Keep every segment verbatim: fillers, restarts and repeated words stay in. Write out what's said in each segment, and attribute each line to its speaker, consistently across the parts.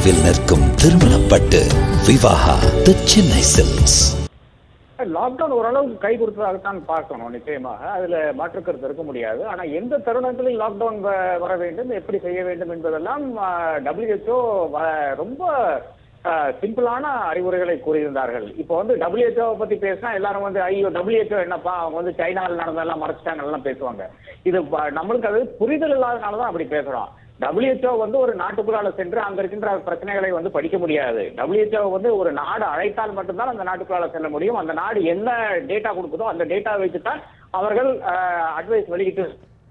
Speaker 1: தொலைவில் நிற்கும் திருமணப்பட்டு Vivaha the Chennai silks.
Speaker 2: Lockdown ஓரளவுக்கு கை கொடுத்ததாகத்தான் பார்க்கணும். நிச்சயமாக அதுல மாற்றுக்கருத்து இருக்க முடியாது. ஆனா எந்த தருணத்திலும் லாக்டவுன் வர வேண்டும், எப்படி செய்ய வேண்டும் என்பதெல்லாம் டபிள்யூஹெச்ஓ ரொம்ப சிம்பிளான அறிவுரைகளை கூறியிருந்தார்கள். இப்போ வந்து டபிள்யூஹெச்ஓ பத்தி பேசினா எல்லாரும் வந்து ஐயோ டபிள்யூஹெச்ஓ என்னப்பா அவங்க வந்து சைனாவில் நடந்ததெல்லாம் மறைச்சிட்டாங்க எல்லாம் பேசுவாங்க. இது நம்மளுக்கு அது புரிதல் இல்லாதனாலதான் அப்படி பேசுறோம். டபிள்யூஹெச்ஓ வந்து ஒரு நாட்டுக்குள்ளால சென்று அங்க இருக்கின்ற பிரச்சனைகளை வந்து படிக்க முடியாது. டபிள்யூஹெச்ஓ வந்து ஒரு நாடு அழைத்தால் மட்டும்தான் அந்த நாட்டுக்குள்ளால செல்ல முடியும். அந்த நாடு என்ன டேட்டா கொடுக்குதோ அந்த டேட்டா வச்சுதான் அவர்கள் அட்வைஸ் வெளியிட்டு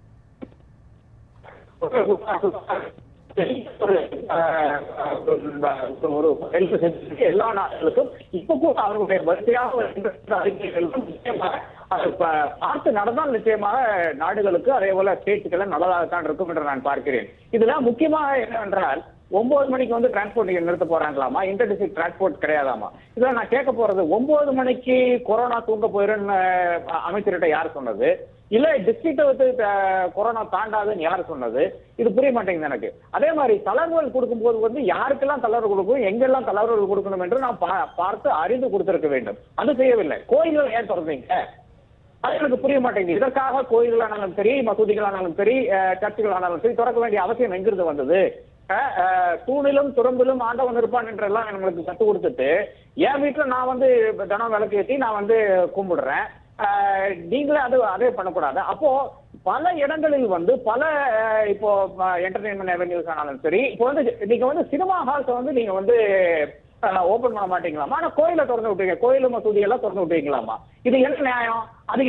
Speaker 2: ஒரு எல்லா நாடுகளுக்கும் இப்ப கூட அவர்களுடைய வரிசையாக அறிக்கைகளுக்கும் நிச்சயமாக பார்த்து நடந்தால் நிச்சயமாக நாடுகளுக்கு அதே போல ஸ்டேட்டுகள் நல்லதாகத்தான் இருக்கும் என்று நான் பார்க்கிறேன். இதுல முக்கியமாக என்னவென்றால் ஒன்பது மணிக்கு வந்து டிரான்ஸ்போர்ட் நிறுத்த போறாங்களாமா, இன்டர் டிஸ்ட்ரிக்ட் டிரான்ஸ்போர்ட் கிடையாதாமா. இதுல நான் கேட்க போறது, ஒன்பது மணிக்கு கொரோனா தூங்க போயிருன்னு அமைச்சர்கிட்ட யார் சொன்னது? இல்ல டிஸ்ட்ரிக்ட வந்து கொரோனா தாண்டாதுன்னு யார் சொன்னது? இது புரிய மாட்டேங்குது எனக்கு. அதே மாதிரி தளர்வுகள் கொடுக்கும் போது வந்து யாருக்கெல்லாம் தளர்வு கொடுக்கும், எங்கெல்லாம் தளர்வுகள் கொடுக்கணும் என்று நான் பார்த்து அறிந்து கொடுத்திருக்க வேண்டும். அது செய்யவில்லை. கோயில்கள் ஏன் திறந்தீங்க? அது எனக்கு புரிய மாட்டேங்குது. இதற்காக கோயில்களானாலும் சரி, மசூதிகளானாலும் சரி, சர்ச்சுகளானாலும் சரி திறக்க வேண்டிய அவசியம் எங்கிருந்து வந்தது? தூணிலும் துறம்பிலும் ஆண்டவன் இருப்பான் என்றெல்லாம் எங்களுக்கு கற்றுக் கொடுத்துட்டு என் வீட்டுல நான் வந்து தினம் விளக்கு ஏற்றி நான் வந்து கும்பிடுறேன், நீங்களே அது அதே பண்ணக்கூடாது. அப்போ பல இடங்களில் வந்து பல இப்போ என்டர்டைன்மெண்ட் அவென்யூஸ் ஆனாலும் சரி, இப்போ வந்து நீங்க வந்து சினிமா ஹால்ஸ் வந்து நீங்க வந்து ஓபன் பண்ண மாட்டீங்களாமா, ஆனா கோயிலை திறந்து விட்டீங்க, கோயிலு மசூதி எல்லாம் திறந்து விட்டீங்களாமா. இது என்ன நியாயம்? அது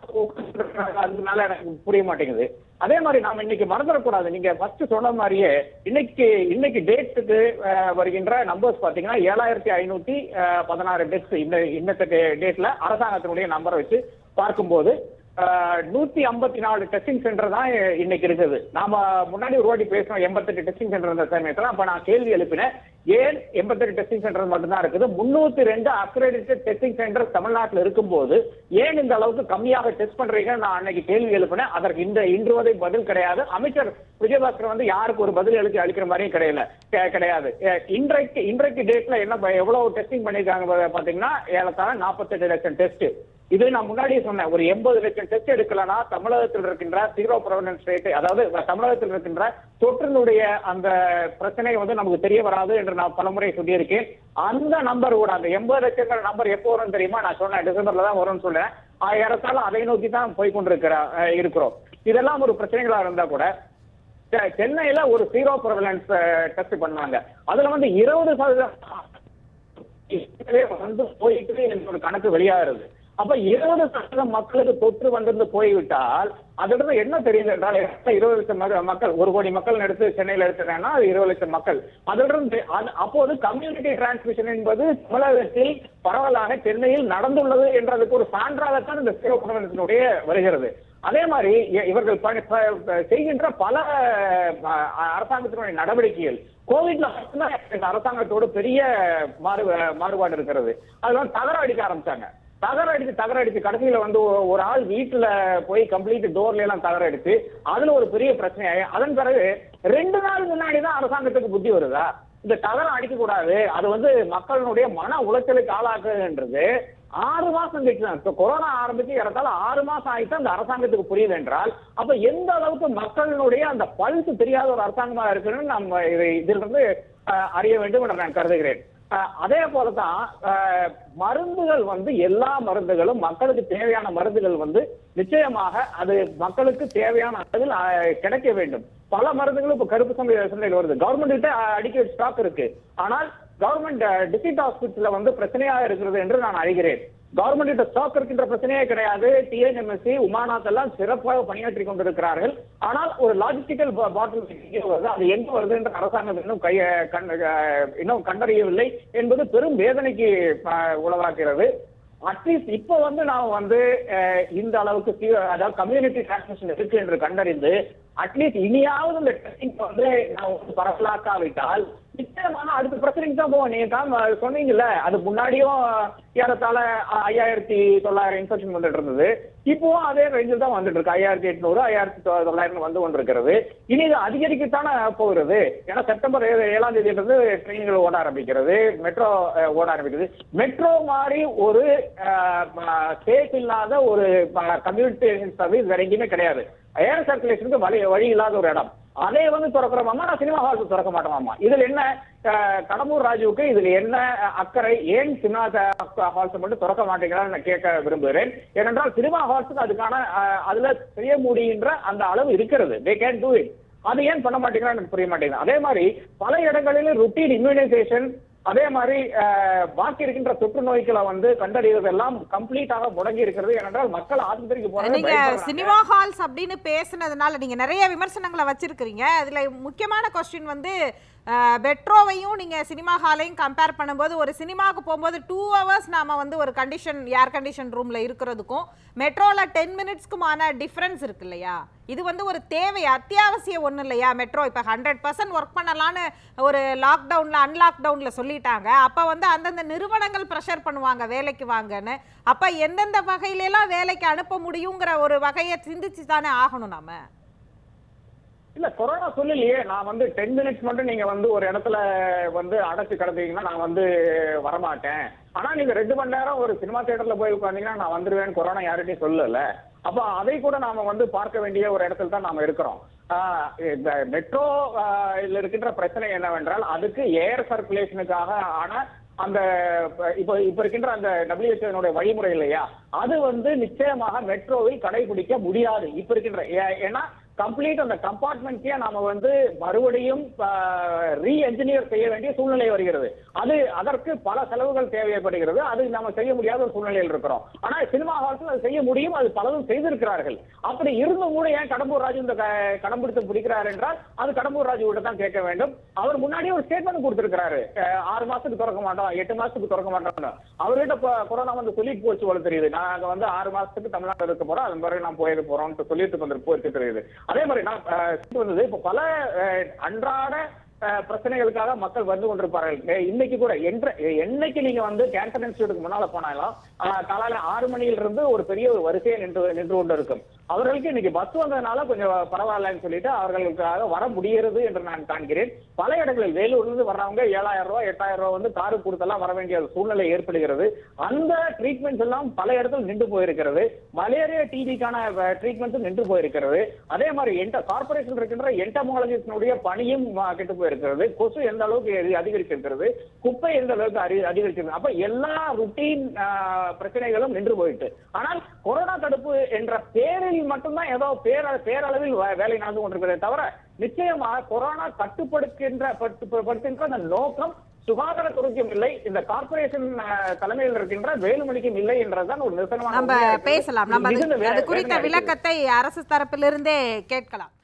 Speaker 2: அதனால எனக்கு புரிய மாட்டேங்குது. அதே மாதிரி நாம இன்னைக்கு மறந்துடக்கூடாது. நீங்க ஃபர்ஸ்ட் சொன்ன மாதிரியே இன்னைக்கு இன்னைக்கு டேட்டுக்கு வருகின்ற நம்பர்ஸ் பாத்தீங்கன்னா ஏழாயிரத்தி ஐநூத்தி பதினாறு டெத்ஸ் இந்த இன்னத்த டேட்ல அரசாங்கத்தினுடைய நம்பரை வச்சு பார்க்கும்போது நூத்தி ஐம்பத்தி நாலு டெஸ்டிங் சென்டர் தான் இன்னைக்கு இருக்குது. நாம முன்னாடி ஒரு வாட்டி பேசணும் எண்பத்தெட்டு டெஸ்டிங் சென்டர் இருந்த சமயத்துல. அப்ப நான் கேள்வி எழுப்பினேன், ஏன் எண்பத்தெட்டு டெஸ்டிங் சென்டர் மட்டும்தான் இருக்குது, முன்னூத்தி ரெண்டு அக்ரெடிட்டட் டெஸ்டிங் சென்டர் தமிழ்நாட்டில் இருக்கும் போது ஏன் இந்த அளவுக்கு கம்மியாக டெஸ்ட் பண்றீங்க நான் அன்னைக்கு கேள்வி எழுப்பினேன். அதற்கு இந்த இன்று வரை பதில் கிடையாது. அமைச்சர் விஜயபாஸ்கர் வந்து யாருக்கு ஒரு பதில் எழுதி அளிக்கிற மாதிரியும் கிடையல கிடையாது. இன்றைக்கு இன்றைக்கு டேட்ல என்ன எவ்வளவு டெஸ்டிங் பண்ணிருக்காங்க பாத்தீங்கன்னா ஏழத்தாழ நாற்பத்தி எட்டு லட்சம் டெஸ்ட். இது நான் முன்னாடியே சொன்னேன், ஒரு எண்பது லட்சம் டெஸ்ட் எடுக்கலன்னா தமிழகத்தில் இருக்கின்ற ஜீரோ ப்ரெவலன்ஸ் ரேட், அதாவது தமிழகத்தில் இருக்கின்ற தொற்றினுடைய அந்த பிரச்சனை வந்து நமக்கு தெரிய வராது என்று நான் பலமுறை சொல்லியிருக்கேன். அந்த நம்பர் கூட அந்த எண்பது லட்சம் நம்பர் எப்போ வரும்னு தெரியுமா? நான் சொன்னேன் டிசம்பர்ல தான் வரும்னு சொன்னேன். ஏறத்தாலும் அதை நோக்கி தான் போய் கொண்டிருக்கிற இருக்கிறோம். இதெல்லாம் ஒரு பிரச்சனைகளா இருந்தா கூட சென்னையில ஒரு ஜீரோ ப்ரெவலன்ஸ் டெஸ்ட் பண்ணாங்க. அதுல வந்து இருபது சதவீதம் வந்து போயிட்டு எனக்கு ஒரு கணக்கு வெளியாகிறது. அப்ப இருபது சதவீதம் மக்களுக்கு தொற்று வந்திருந்து போய்விட்டால் அதிலிருந்து என்ன தெரியுது என்றால் இருபது லட்சம் மக்கள், ஒரு கோடி மக்கள் எடுத்து சென்னையில எடுத்துட்டேன்னா அது இருபது லட்சம் மக்கள். அதிலிருந்து அப்போது கம்யூனிட்டி டிரான்ஸ்மிஷன் என்பது தமிழகத்தில் பரவலாக சென்னையில் நடந்துள்ளது என்றதுக்கு ஒரு சான்றாகத்தான் இந்த ஜீரோ ப்ரெவலன்ஸினுடைய வருகிறது. அதே மாதிரி இவர்கள் செய்கின்ற பல அரசாங்கத்தினுடைய நடவடிக்கைகள் கோவிட்ல அரசாங்கத்தோடு பெரிய மாறு மாறுபாடு இருக்கிறது. அதெல்லாம் தகர அடிக்க ஆரம்பிச்சாங்க. தகர அடிச்சு தகர அடிச்சு கடைசியில வந்து ஒரு ஆள் வீட்டுல போய் கம்ப்ளீட் டோர்ல எல்லாம் தகர அடிச்சு அதுல ஒரு பெரிய பிரச்சனையாயி அதன் பிறகு ரெண்டு நாள் முன்னாடிதான் அரசாங்கத்துக்கு புத்தி வருதா இந்த தகரம் அடிக்க கூடாது, அது வந்து மக்களுடைய மன உளைச்சலுக்கு ஆளாக்குன்றது ஆறு மாசம் கழிச்சு கொரோனா ஆரம்பிச்சு இடத்தால ஆறு மாசம் ஆயிட்டு அந்த அரசாங்கத்துக்கு புரியுது என்றால் அப்ப எந்த அளவுக்கு மக்களுடைய அந்த பல்ஸ் தெரியாத ஒரு அரசாங்கமா இருக்குன்னு நம்ம இதை இதிலிருந்து அறிய வேண்டும் என்று நான் கருதுகிறேன். அதே போலதான் மருந்துகள் வந்து எல்லா மருந்துகளும் மக்களுக்கு தேவையான மருந்துகள் வந்து நிச்சயமாக அது மக்களுக்கு தேவையான அளவில் கிடைக்க வேண்டும். பல மருந்துகளும் இப்ப கருப்பு சந்தையில் வருது. கவர்மெண்ட் கிட்ட அடிக்க ஸ்டாக் இருக்கு. ஆனால் கவர்மெண்ட் டிஸ்ட்ரிக்ட் ஹாஸ்பிட்டல்ல வந்து பிரச்சனையாக இருக்கிறது என்று நான் அறிகிறேன். கவர்மெண்ட் கிட்ட ஸ்டாக் இருக்கின்ற பிரச்சனையே கிடையாது. டிஎன்எம்எஸ்சி உமாநாத் எல்லாம் சிறப்பாக பணியாற்றி கொண்டிருக்கிறார்கள். ஆனால் ஒரு லாஜிஸ்டிக்கல் பாட்டில் வருது, அது எங்க வருது என்ற அரசாங்கம் இன்னும் கைய இன்னும் கண்டறியவில்லை என்பது பெரும் வேதனைக்கு உளவாக்குகிறது. அட்லீஸ்ட் இப்ப வந்து நாம் வந்து இந்த அளவுக்கு அதாவது கம்யூனிட்டி டிரான்ஸ்மிஷன் இருக்கு என்று கண்டறிந்து அட்லீஸ்ட் இனியாவது இந்த டெஸ்டிங் வந்து நாம் பரவலாக்காவிட்டால் அடுத்த பிரச்சனைக்கு தான் போவோம். நீங்க சொன்னீங்கல்ல, அது முன்னாடியும் ஏறத்தாழ ஐயாயிரத்தி தொள்ளாயிரம் இன்ஃபெக்ஷன் வந்துட்டு இருந்தது. இப்பவும் அதே ரேஞ்சில் தான் வந்துட்டு இருக்கு. ஐயாயிரத்தி எட்நூறு ஐயாயிரத்தி தொள்ளாயிரம் வந்து கொண்டிருக்கிறது. இனி இது அதிகரிக்கத்தானே போகிறது. ஏன்னா செப்டம்பர் ஏழாம் தேதியில இருந்து ட்ரெயின்கள் ஓட ஆரம்பிக்கிறது, மெட்ரோ ஓட ஆரம்பிக்கிறது. மெட்ரோ மாதிரி ஒரு சேஃப் இல்லாத ஒரு கம்யூனிகேஷன் சர்வீஸ் வேற எங்கேயுமே கிடையாது. ஏர் சர்க்குலேஷனுக்கு வழி வழி இல்லாத ஒரு இடம். அதே வந்து திறக்கிறோமாமா, நான் சினிமா ஹால்ஸ் திறக்க மாட்டோமாமா. இதுல என்ன கடம்பூர் ராஜுவுக்கு இதுல என்ன அக்கறை? ஏன் சினிமா ஹால்ஸ் மட்டும் திறக்க மாட்டேங்கிறான்னு நான் கேட்க விரும்புகிறேன். ஏனென்றால் சினிமா ஹால்ஸுக்கு அதுக்கான அதுல செய்ய முடிகின்ற அந்த அளவு இருக்கிறது. They can do it. அது ஏன் பண்ண மாட்டேங்கிறான்னு எனக்கு புரிய மாட்டேங்குது. அதே மாதிரி பல இடங்களிலும் ருட்டீன் இம்யூனைசேஷன், அதே மாதிரி பாக்கி இருக்கின்ற தொற்று நோய்களை வந்து கண்டறிவதெல்லாம் கம்ப்ளீட்டாக முடங்கி இருக்கிறது. ஏனென்றால் மக்கள் ஆஸ்பத்திரிக்கு போறாங்க.
Speaker 3: நீங்க சினிமா ஹால்ஸ் அப்படின்னு பேசுனதுனால நீங்க நிறைய விமர்சனங்களை வச்சிருக்கீங்க. அதுல முக்கியமான கொஸ்டின் வந்து மெட்ரோவையும் நீங்க சினிமா ஹாலையும் கம்பேர் பண்ணும்போது, ஒரு சினிமாவுக்கு போகும்போது டூ ஹவர்ஸ் நாம வந்து ஒரு கண்டிஷன் ஏர் கண்டிஷன் ரூம்ல இருக்கிறதுக்கும் மெட்ரோல டென் மினிட்ஸ்க்குமான டிஃபரன்ஸ் இருக்கு இல்லையா? இது வந்து ஒரு தேவை, அத்தியாவசியம் ஒண்ணு இல்லையா? மெட்ரோ இப்ப ஹண்ட்ரட் பர்சன்ட் ஒர்க் பண்ணலான்னு ஒரு லாக்டவுன்ல அன்லாக்டவுன்ல சொல்லிட்டாங்க. அப்ப வந்து அந்தந்த நிறுவனங்கள் ப்ரெஷர் பண்ணுவாங்க வேலைக்கு வாங்கன்னு. அப்ப எந்தெந்த வகையில எல்லாம் வேலைக்கு அனுப்ப முடியுங்கிற ஒரு வகையை சிந்திச்சு தானே ஆகணும் நாம.
Speaker 2: இல்ல, கொரோனா சொல்லலையே. நான் வந்து டென் மினிட்ஸ் மட்டும் நீங்க வந்து ஒரு இடத்துல வந்து அடைச்சு கிடந்தீங்கன்னா நான் வந்து வரமாட்டேன். ஆனா நீங்க ரெண்டு மணி நேரம் ஒரு சினிமா தியேட்டர்ல போய் உட்காந்தீங்கன்னா நான் வந்துருவேன். கொரோனா யார்கிட்டையும் சொல்லல. அப்ப அதை கூட நாம வந்து பார்க்க வேண்டிய ஒரு இடத்துல தான் நாம இருக்கிறோம். இந்த மெட்ரோ இருக்கின்ற பிரச்சனை என்னவென்றால், அதுக்கு ஏர் சர்க்குலேஷனுக்காக ஆன அந்த இப்ப இப்ப இருக்கின்ற அந்த டபிள்யூஹெச்ஓ வழிமுறை இல்லையா, அது வந்து நிச்சயமாக மெட்ரோவில் கடைபிடிக்க முடியாது இப்ப இருக்கின்ற. ஏன்னா கம்ப்ளீட் அந்த கம்பார்ட்மெண்ட்ஸே நாம வந்து மறுபடியும் ரீ என்ஜினியர் செய்ய வேண்டிய சூழ்நிலை வருகிறது. அது அதற்கு பல செலவுகள் தேவைப்படுகிறது. அது நம்ம செய்ய முடியாத ஒரு சூழ்நிலையில் இருக்கிறோம். ஆனா சினிமா ஹால்ஸ் அது செய்ய முடியும். அது பலரும் செய்திருக்கிறார்கள். அப்படி இருந்தும் கூட ஏன் கடம்பூர் ராஜு இந்த கடம் பிடித்து பிடிக்கிறார் என்றால் அது கடம்பூர் ராஜு கிட்ட தான் கேட்க வேண்டும். அவர் முன்னாடியே ஒரு ஸ்டேட்மெண்ட் கொடுத்திருக்கிறாரு, ஆறு மாசத்துக்கு திறக்க மாட்டோம், எட்டு மாசத்துக்கு திறக்க மாட்டோம். அவர்கிட்ட கொரோனா வந்து சொல்லிட்டு போச்சு போல தெரியுது. நாங்க வந்து ஆறு மாசத்துக்கு தமிழ்நாட்டில் இருக்க போறோம், அது பிறகு நான் போயிட போறோம்னு சொல்லிட்டு வந்து போயிட்டு தெரியுது. அதே மாதிரி நான் வந்தது இப்ப பல அன்றாட பிரச்சனைகளுக்காக மக்கள் வந்து கொண்டிருப்பார்கள். இன்னைக்கு கூட என்னைக்கு நீங்க வந்து கேன்சர் இன்ஸ்டியூட்டுக்கு முன்னால போனாலும் காலையில ஆறு மணியில இருந்து ஒரு பெரிய ஒரு வரிசையை நின்று நின்று கொண்டு இருக்கும். அவர்களுக்கு இன்னைக்கு பஸ் வந்ததுனால கொஞ்சம் பரவாயில்லன்னு சொல்லிட்டு அவர்களுக்காக வர முடிகிறது என்று நான் காண்கிறேன். பல இடங்களில் வேலூர்ல இருந்து வர்றவங்க ஏழாயிரம் ரூபாய் எட்டாயிரம் ரூபாய் வந்து காரு கொடுத்தெல்லாம் வர வேண்டிய சூழ்நிலை ஏற்படுகிறது. அந்த ட்ரீட்மெண்ட்ஸ் எல்லாம் பல இடத்துல நின்று போயிருக்கிறது. மலேரியா டிபிக்கான ட்ரீட்மெண்ட்ஸும் நின்று போயிருக்கிறது. அதே மாதிரி என்ட கார்பரேஷன் இருக்கின்ற என்டமாலஜிஸ்டுடைய பணியும் கெட்டு போயிருக்கிறது. கொசு எந்த அளவுக்கு அதிகரிச்சிருக்கிறது, குப்பை எந்த அளவுக்கு அதிகரிச்சிருக்கு. அப்ப எல்லா ருட்டீன் பிரச்சனைகளும் நின்று போயிட்டு, ஆனால் கொரோனா தடுப்பு என்ற பேரில் மட்டும்தான் ஏதோ பேர பேரளவில் வேலை நடந்து கொண்டிருக்கிறதே தவிர நிச்சயமாக கொரோனா கட்டுப்படுத்துகின்ற படுத்துகின்ற அந்த நோக்கம் சுகாதாரத்துறைக்கும் இல்லை, இந்த கார்பரேஷன் தலைமையில் இருக்கின்ற வேலுமணிக்கும் இல்லை என்றதான் ஒரு நிதர்சனமான.
Speaker 3: நம்ம பேசலாம். நம்ம அது குறித்த விளக்கத்தை அரசு தரப்பிலிருந்தே கேட்கலாம்.